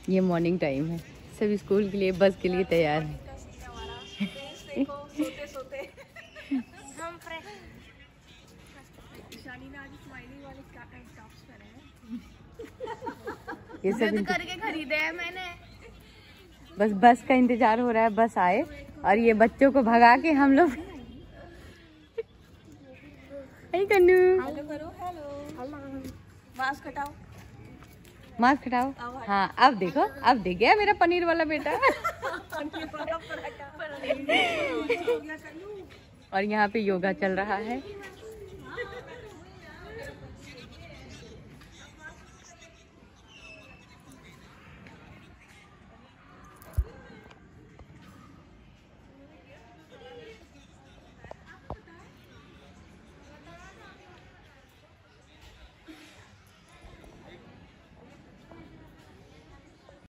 ये morning time है, सब स्कूल के लिए बस के लिए तैयार है। ये सब करके खरीदे हैं मैंने। बस बस का इंतजार हो रहा है, बस आए और ये बच्चों को भगा के हम लोग कन्नू मास्क हटाओ, मास्क हटाओ। हाँ अब देखो, अब देख गया मेरा पनीर वाला बेटा। और यहाँ पे योगा चल रहा है।